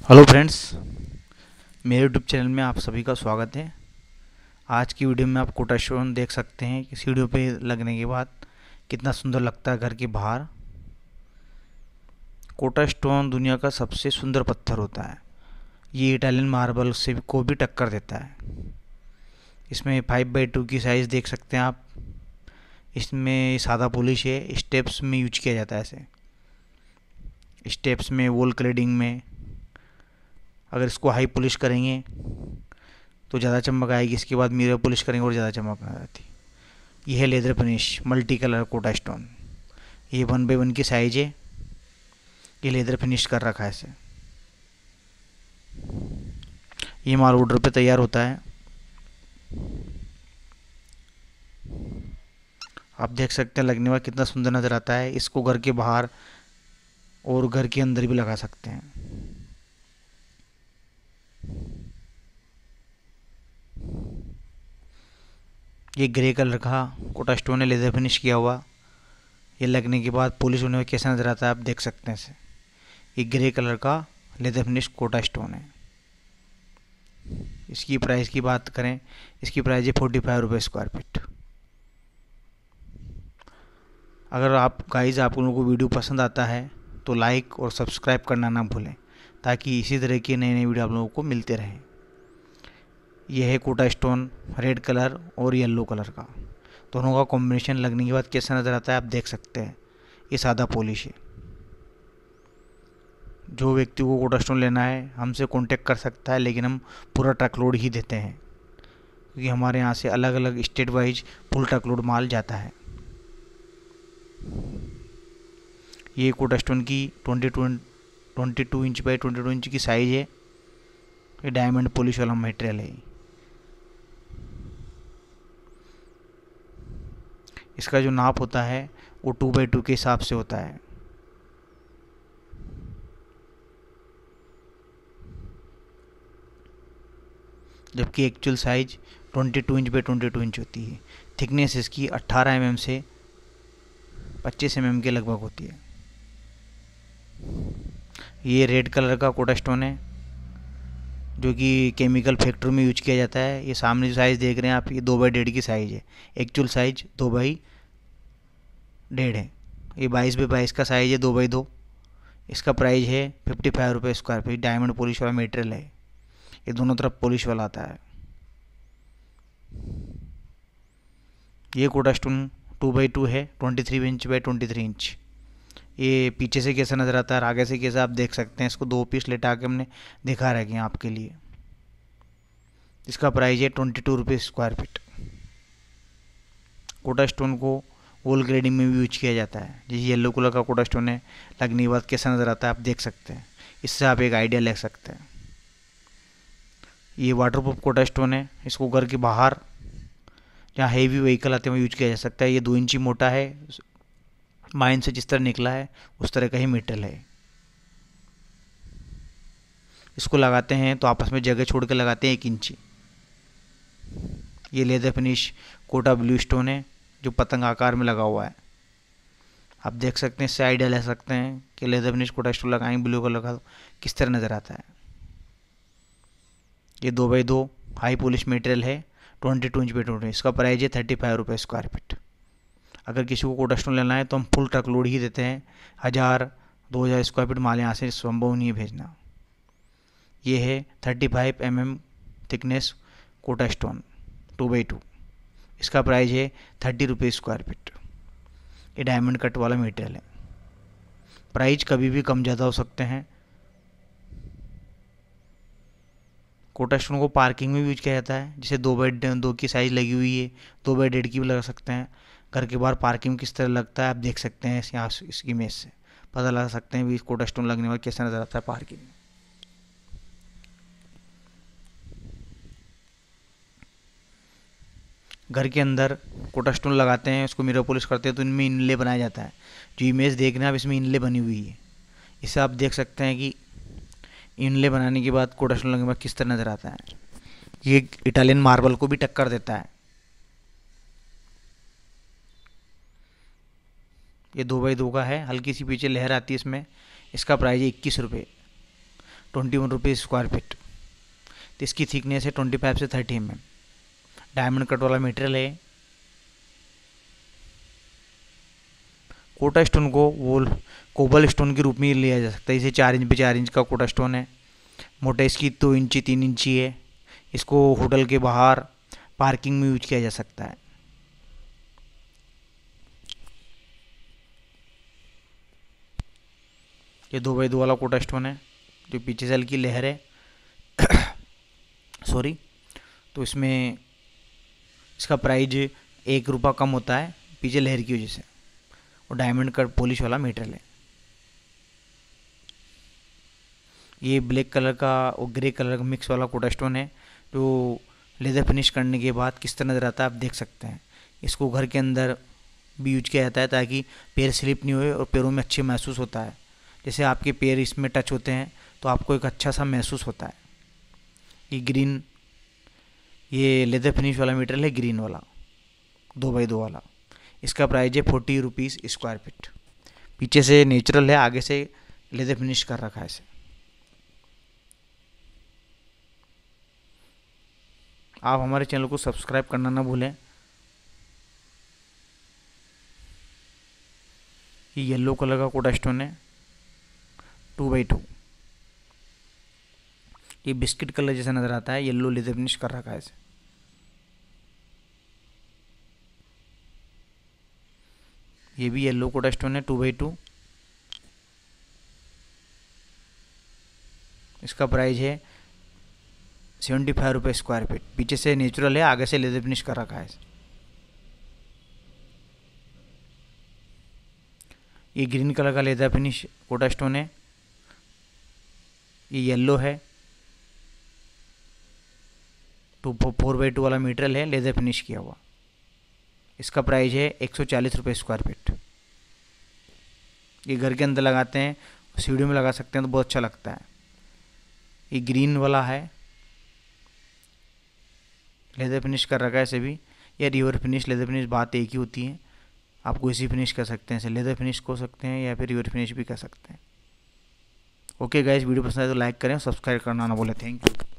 Hello friends, मेरे YouTube channel में आप सभी का स्वागत है। आज की वीडियो में आप कोटा स्टोन देख सकते हैं कि सीढ़ियों पे लगने के बाद कितना सुंदर लगता है घर के बाहर। कोटा स्टोन दुनिया का सबसे सुंदर पत्थर होता है। ये इटालियन मार्बल से को भी टक्कर देता है। इसमें 5/2 की साइज़ देख सकते हैं आप। इसमें सादा पॉलिश है, स्टेप्स में यूज किया जाता है इसे। स्टेप्स में, वॉल क्लेडिंग में। अगर इसको हाई पॉलिश करेंगे तो ज़्यादा चमक आएगी, इसके बाद मिरर पॉलिश करेंगे और ज़्यादा चमक आ जाती है। यह है leather finish multi colour Kota stone. ये 1/1 की साइज है। ये लेदर फिनिश कर रखा है इसे। ये माल ऑर्डर पे तैयार होता है। आप देख सकते हैं लगने में कितना सुंदर नज़र आता है। इसको घर के बाहर और घर के अंदर भी लगा सकते हैं। ये ग्रे कलर का कोटा स्टोन है, लेदर फिनिश किया हुआ। ये लगने के बाद पॉलिश होने में कैसा नज़र आता है आप देख सकते हैं इसे। ये ग्रे कलर का लेदर फिनिश कोटा स्टोन है। इसकी प्राइस की बात करें, इसकी प्राइस है 45 रुपये स्क्वायर फीट। अगर आप गाइज आप लोगों को वीडियो पसंद आता है तो लाइक और सब्सक्राइब करना ना भूलें, ताकि इसी तरह की नई नई वीडियो आप लोगों को मिलते रहें। यह है कोटा स्टोन रेड कलर और येलो कलर का, दोनों का कॉम्बिनेशन लगने के बाद कैसा नज़र आता है आप देख सकते हैं। ये सादा पॉलिश है। जो व्यक्ति को कोटा स्टोन लेना है हमसे कांटेक्ट कर सकता है, लेकिन हम पूरा ट्रक लोड ही देते हैं, क्योंकि हमारे यहाँ से अलग अलग state wise full truck load माल जाता है। ये कोटा स्टोन की 22 इंच बाई 22 इंच की साइज है। ये डायमंड पॉलिश वाला मटेरियल है। इसका जो नाप होता है वो 2/2 के हिसाब से होता है। जबकि actual size 22 inch by 22 inch होती है। थिकनेस इसकी 18 mm से 25 mm के लगभग होती है। ये रेड कलर का कोटा स्टोन है, जो कि केमिकल फैक्ट्री में यूज किया जाता है। ये सामने जो साइज़ देख रहे हैं आप, ये 2/1.5 की साइज़ है। एक्चुअल साइज 2/1.5 है। ये 22/22 का साइज़ है, 2/2। इसका प्राइस है 55 रुपये स्क्वायर फीट। डायमंड पॉलिश वाला मटेरियल है। ये दोनों तरफ पॉलिश वाला आता है। ये कोटा स्टोन 2/2 है, 23 इंच बाई 23 इंच। ये पीछे से कैसा नज़र आता है और आगे से कैसा आप देख सकते हैं। इसको 2 पीस लेटा के हमने दिखा रखे हैं आपके लिए। इसका प्राइस है 22 रुपये स्क्वायर फीट। कोटा स्टोन को वॉल ग्रेडिंग में भी यूज किया जाता है। जैसे येलो कलर का कोटा स्टोन है, लगने के बाद कैसा नज़र आता है आप देख सकते हैं। इससे आप एक आइडिया ले सकते हैं। ये वाटरप्रूफ कोटा स्टोन है। इसको घर के बाहर जहाँ हेवी व्हीकल आते हैं वहाँ यूज किया जा सकता है। ये 2 इंची मोटा है। माइन से जिस तरह निकला है उस तरह का ही मेटल है। इसको लगाते हैं तो आपस में जगह छोड़ के लगाते हैं 1 इंची। ये leather finish Kota blue stone है, जो पतंग आकार में लगा हुआ है। आप देख सकते हैं, इससे आइडिया ले सकते हैं कि लेदर फिनिश कोटा स्टोन लगाएंगे ब्लू कलर का किस तरह नज़र आता है। ये 2/2 हाई पॉलिश मटेरियल है, 22 इंच बाई 22। इसका प्राइस है 35 रुपये स्क्वायर फीट। अगर किसी को कोटा स्टोन लेना है तो हम फुल ट्रक लोड ही देते हैं। 1000-2000 स्क्वायर फीट माल यहाँ से संभव नहीं है भेजना। ये है 35 mm थिकनेस कोटा स्टोन 2/2। इसका प्राइस है 30 रुपये स्क्वायर फीट। ये डायमंड कट वाला मटेरियल है। प्राइस कभी भी कम ज़्यादा हो सकते हैं। कोटा स्टोन को पार्किंग में भी यूज किया जाता है। जैसे 2/2 की साइज़ लगी हुई है, 2/1.5 की भी लगा सकते हैं। घर के बाहर पार्किंग किस तरह लगता है आप देख सकते हैं। यहाँ इसकी इमेज से पता लगा सकते हैं भी कोटा स्टोन लगने के बाद कैसा नज़र आता है पार्किंग में। घर के अंदर कोटा स्टोन लगाते हैं, उसको मिरर पॉलिश करते हैं तो इनमें इनले बनाया जाता है। जो इमेज देख रहे हैं आप, इसमें इनले बनी हुई है। इससे आप देख सकते हैं कि इनले बनाने के बाद कोटा स्टोन लगने के बाद किस तरह नज़र आता है। ये इटालियन मार्बल को भी टक्कर देता है। ये 2/2 का है, हल्की सी पीछे लहर आती है इसमें। इसका प्राइस है 21 रुपये। ₹21 स्क्वायर फीट। तो इसकी थिकनेस है 25 से 30 mm। डायमंड कट वाला मटेरियल है। कोटा स्टोन को वो कोबल स्टोन के रूप में लिया जा सकता है। इसे 4 इंच पे 4 इंच का कोटा स्टोन है। मोटाई इसकी 2 इंची 3 इंची है। इसको होटल के बाहर पार्किंग में यूज किया जा सकता है। ये 2x2 वाला कोटा स्टोन है जो पीछे से हल्की लहर है सॉरी। तो इसमें इसका प्राइस ₹1 कम होता है पीछे लहर की वजह से। और डायमंड कट पॉलिश वाला मटेरियल है। ये ब्लैक कलर का और ग्रे कलर का मिक्स वाला कोटा स्टोन है जो लेदर फिनिश करने के बाद किस तरह नज़र आता है आप देख सकते हैं। इसको घर के अंदर भी यूज किया जाता है ताकि पैर स्लिप नहीं हुए और पैरों में अच्छे महसूस होता है। जैसे आपके पैर इसमें टच होते हैं तो आपको एक अच्छा सा महसूस होता है। ये ग्रीन, ये लेदर फिनिश वाला मटेरियल है ग्रीन वाला 2x2 वाला। इसका प्राइस है ₹40 स्क्वायर फीट। पीछे से नेचुरल है, आगे से लेदर फिनिश कर रखा है इसे। आप हमारे चैनल को सब्सक्राइब करना ना भूलें। ये येलो कलर का कोटा स्टोन है 2x2। ये बिस्किट कलर जैसा नज़र आता है, येलो लेदर फिनिश कर रखा है इसे। ये भी येलो कोटा स्टोन है 2x2। इसका प्राइस है ₹75 स्क्वायर फीट। पीछे से नेचुरल है, आगे से लेदर फिनिश कर रखा है। ये ग्रीन कलर का लेदर फिनिश कोटा स्टोन है। ये येलो है 4x2 वाला मटेरियल है, लेदर फिनिश किया हुआ। इसका प्राइस है ₹140 स्क्वायर फीट। ये घर के अंदर लगाते हैं, सीढ़ियों में लगा सकते हैं तो बहुत अच्छा लगता है। ये ग्रीन वाला है, लेदर फिनिश कर रखा है इसे भी। या रिवर फिनिश लेदर फिनिश बात एक ही होती है। आप कोई सी फिनिश कर सकते हैं, इसे लेदर फिनिश को सकते हैं या फिर रिवर फिनिश भी कर सकते हैं। ओके गाइस, वीडियो पसंद आए तो लाइक करें, सब्सक्राइब करना ना भूलें। Thank you.